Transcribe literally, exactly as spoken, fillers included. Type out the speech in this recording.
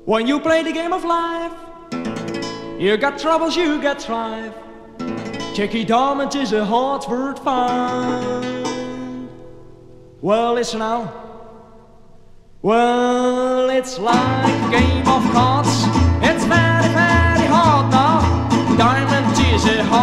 When you play the game of life, you got troubles, you got strife. Jackie Diamond is a hard word found. Well, listen now. Well, it's like a game of cards. It's very, very hard now. Diamond is a hard